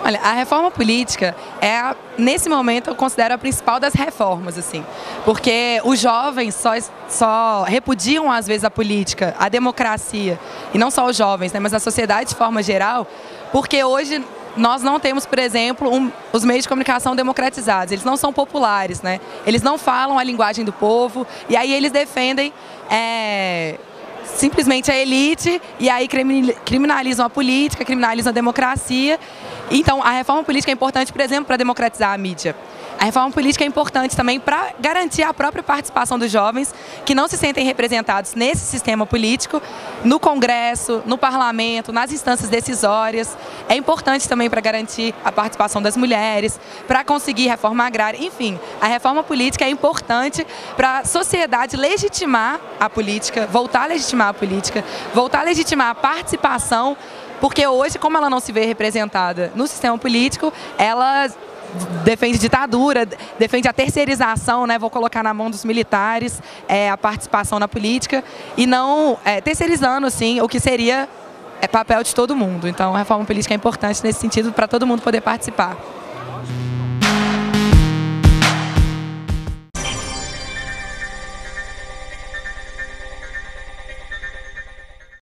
Olha, a reforma política nesse momento, eu considero a principal das reformas, assim, porque os jovens só repudiam, às vezes, a política, a democracia, e não só os jovens, né, mas a sociedade de forma geral, porque hoje nós não temos, por exemplo, os meios de comunicação democratizados, eles não são populares, né? Eles não falam a linguagem do povo, e aí eles defendem simplesmente a elite, e aí criminalizam a política, criminalizam a democracia. Então, a reforma política é importante, por exemplo, para democratizar a mídia. A reforma política é importante também para garantir a própria participação dos jovens que não se sentem representados nesse sistema político, no Congresso, no Parlamento, nas instâncias decisórias. É importante também para garantir a participação das mulheres, para conseguir reforma agrária. Enfim, a reforma política é importante para a sociedade legitimar a política, voltar a legitimar a política, voltar a legitimar a participação, porque hoje, como ela não se vê representada no sistema político, ela defende ditadura, defende a terceirização, né? Vou colocar na mão dos militares a participação na política e não terceirizando, assim, o que seria papel de todo mundo. Então, a reforma política é importante nesse sentido para todo mundo poder participar.